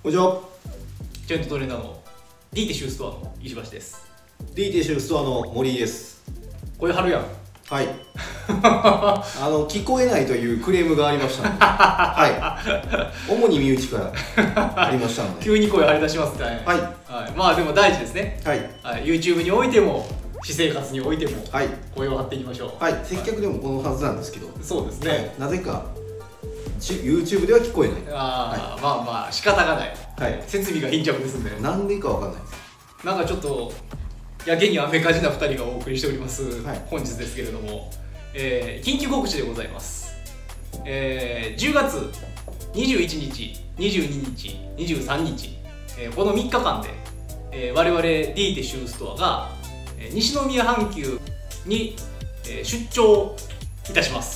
こんにちは。 ジョイントトレーナーの D テシューストアの石橋です。 D テシューストアの森井です。 声張るやん。 はい聞こえないというクレームがありましたのではい主に身内からありましたので急に声張り出しますね。 はい、 はい、まあでも大事ですね。 はい、 はい、YouTube においても私生活においてもはい、 声を張っていきましょう。 はい、接客でもこのはずなんですけど、 そうですね、 はい、なぜかYouTube では聞こえない。 ああ、はい、まあまあ仕方がない、 はい、 設備が貧弱ですんで、 なんでかわかんないです。 なんかちょっとやけにアメカジな2人がお送りしております、 はい、 本日ですけれども、緊急告知でございます。10月21日、22日、23日、この3日間で、我々 D テシューストアが、西宮阪急に、出張いたします。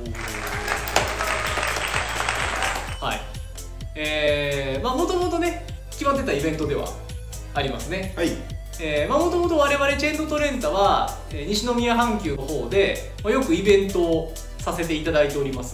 はい。まあもともとね決まってたイベントではありますね。 はい。 もともと我々チェーンドトレンタは、西宮阪急の方で、よくイベントをさせていただいております。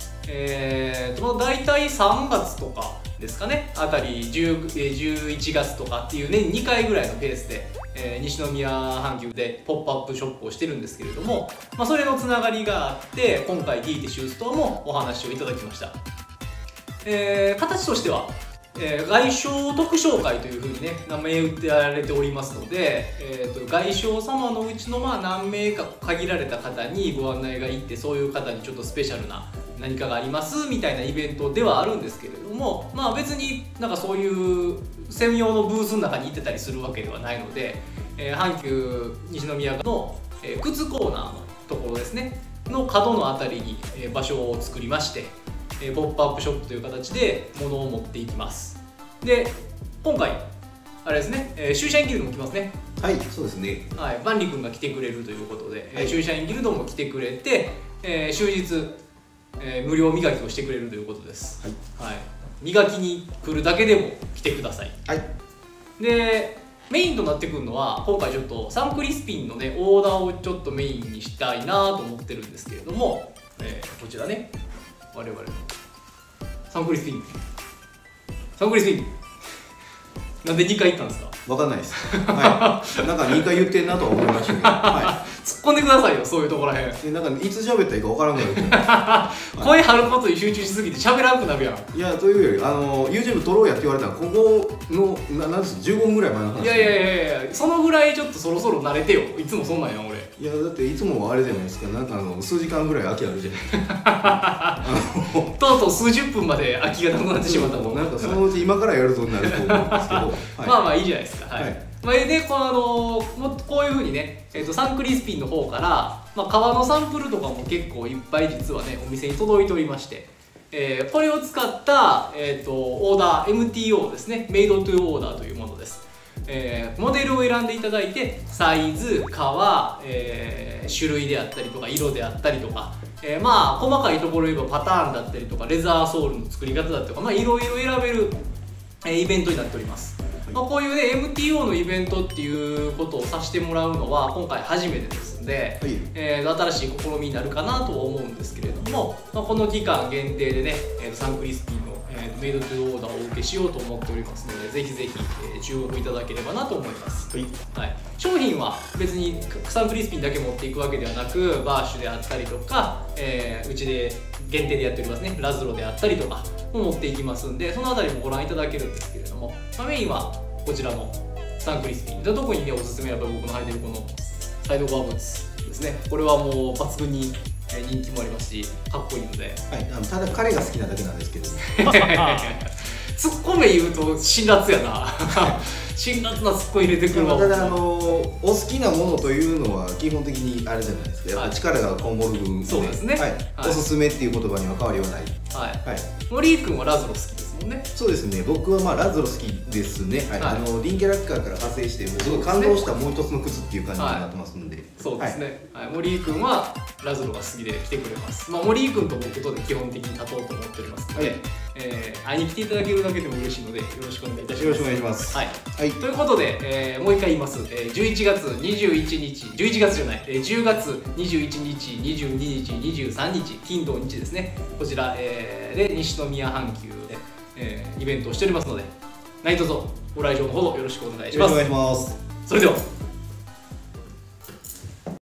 大体3月とかですかねあたり11月とかっていう年2回ぐらいのペースで、西宮阪急でポップアップショップをしてるんですけれども、それのつながりがあって今回 D テシューストアもお話をいただきました。形としては外商特紹会というふうにね名前打ってられておりますので、外商様のうちの何名か限られた方にご案内がいって、そういう方にちょっとスペシャルな何かがありますみたいなイベントではあるんですけれども、別になんかそういう専用のブースの中に行ってたりするわけではないので、阪急西宮の靴コーナーのところですねの角のあたりに場所を作りまして、ポップアップショップという形で物を持っていきます。で今回あれですね、シューシャインギルドも来ますね。 はい、そうですね。 はい、万里君が来てくれるということで、 はい、 シューシャインギルドも来てくれて、終日、無料磨きをしてくれるということです。はい、はい、磨きに来るだけでも来てください。 はい。 でメインとなってくるのは今回ちょっとサンクリスピンのねオーダーをちょっとメインにしたいなと思ってるんですけれども、こちらね我々のサンクリスピンなんで2回言ったんですか？ わかんないです。はい。なんか2回言ってんなとは思いましたけど。はい。 突っ込んでくださいよ、そういうところらへん。 なんかいつ喋ったらいいかわからんのよ。 声張ることに集中しすぎて喋らんくなるやん。 いや、というよりYouTube 撮ろうやって言われたらここのなんです15分ぐらい前の話。 いやそのぐらいちょっとそろそろ慣れてよ。いつもそんなんやん俺。 いやだっていつもあれじゃないですか。なんか数時間ぐらい空きあるじゃないですか。 とうとう数十分まで空きがなくなってしまったもん。 なんかそのうち今からやるぞになると思うんですけど。 まあいいじゃないですか。はい。でこういうふうにね、サンクリスピンの方から、革のサンプルとかも結構いっぱい実はねお店に届いておりまして、これを使った、オーダー MTO ですね、メイドトゥオーダーというものです。モデルを選んでいただいてサイズ、革、種類であったりとか色であったりとか、細かいところ言えばパターンだったりとかレザーソールの作り方だったりとかいろいろ選べる、イベントになっております。こういうね MTO のイベントっていうことをさせてもらうのは今回初めてですので、新しい試みになるかなとは思うんですけれども、この期間限定でねサンクリスピンのメイドトゥオーダーをお受けしようと思っておりますので、ぜひぜひ注目いただければなと思います。はい、商品は別にサンクリスピンだけ持っていくわけではなく、バーシュであったりとか、うちで限定でやっておりますねラズロであったりとかも持っていきますんで、そのあたりもご覧いただけるんですけれども、メインはこちらのサンクリスピンで、特にねおすすめはやっぱり僕の履いてるこのサイドゴアブーツですね。これはもう抜群に人気もありますしかっこいいので、 はい、ただ彼が好きなだけなんですけどツッコミ言うと辛辣やな辛辣なツッコミ入れてくるわ。 ただお好きなものというのは基本的にあれじゃないですか、やっぱ力がこもる分、 そうですね、 おすすめっていう言葉には変わりはない。 森井君はラズロ好きですもんね。 そうですね、僕はラズロ好きですね。リンキャラッカーから派生してすごい感動したもう一つの靴っていう感じになってますんで。 そうですね、森井君はラズロが好きで来てくれます。森井君と僕とで基本的に立とうと思っておりますので、会いに来ていただけるだけでも嬉しいのでよろしくお願いいたします。 よろしくお願いします。 ということで、もう一回言います。11月21日、11月じゃない、10月21日、22日、23日、金土日ですね。こちら、で西宮阪急でイベントをしておりますので何卒ご来場のほどよろしくお願いします。 お願いします。 それでは